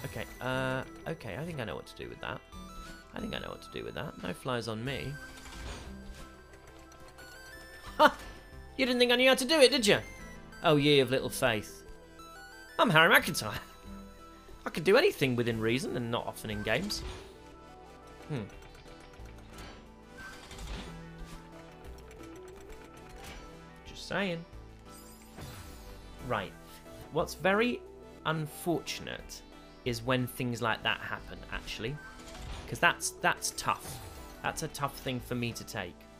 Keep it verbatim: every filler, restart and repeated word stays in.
Okay, uh, okay, I think I know what to do with that. I think I know what to do with that. No flies on me. Ha! You didn't think I knew how to do it, did you? Oh, ye of little faith. I'm Harry McIntyre. I can do anything within reason and not often in games. Hmm. Just saying. Right. What's very unfortunate is when things like that happen, actually. Because that's, that's tough. That's a tough thing for me to take.